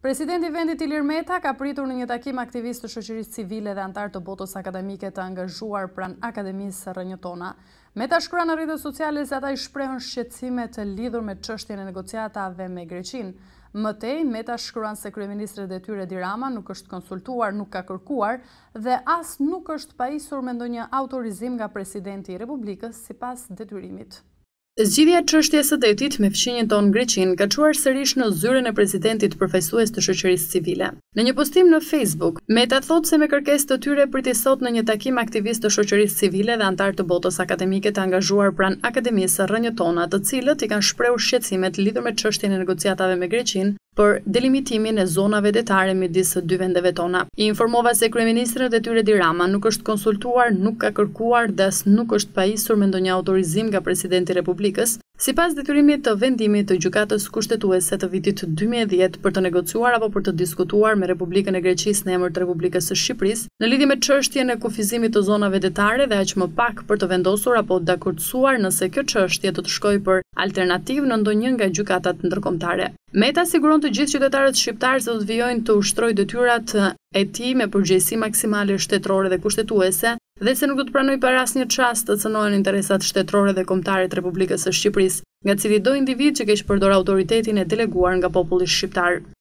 Presidenti i vendit Ilir Meta ka pritur në një takim aktivistë të shoqërisë civile dhe antar të botës akademike të angazhuar pranë Akademisë së Rënjëtona. Meta shkruan në rrjetet sociale se ata i shprehën shqetësime të lidhur me çështjen e negociatave me Greqinë. Më tej, Meta shkruan se kryeministri i detyrës Rama nuk është konsultuar, nuk ka kërkuar dhe as nuk është pajisur me ndonjë autorizim nga presidenti i Republikës sipas detyrimit. Zgjidhja e çështjes së detit me fqinjen tonë Greqinë ka çuar sërish në zyrën e presidentit përfaqësues të shoqërisë civile. Në një postim në Facebook, Meta thotë se me kërkesë të tyre priti sot në një takim aktivistë të shoqërisë civile dhe antar të botës akademike të angazhuar pranë Akademisë së Rënjëtona, të cilët i kanë shprehur shqetësimet lidhur me çështjen e negociatave me Greqinë për delimitimin e zonave detare midis së dy vendeve tona. I informova se kryeministri i detyrës Rama nuk është konsultuar, nuk ka kërkuar dhe as nuk është pajisur me ndonjë autorizim nga presidenti i Republikës, sipas detyrimit të vendimit të gjykatës kushtetuese të vitit 2010 për të negociuar apo për të diskutuar me Republikën e Greqisë në emër të Republikës së Shqipërisë në lidhje me çështjen e kufizimit të zonave detare dhe aq më pak për të vendosur apo dakordsuar nëse kjo çështje do të shkojë për alternativë në ndonjë nga gjykatat ndërkombëtare. Meta siguron të gjithë qytetarët shqiptar se do të vijojnë të ushtrojë detyrat e tij me përgjegjësi maksimale shtetërore dhe kushtetuese dhe se nuk do të pranojë për asnjë çast të cënohen interesat shtetërore dhe kombëtare të Republikës së Shqipërisë, nga cili do individ që keq përdor autoritetin e deleguar nga populli shqiptar.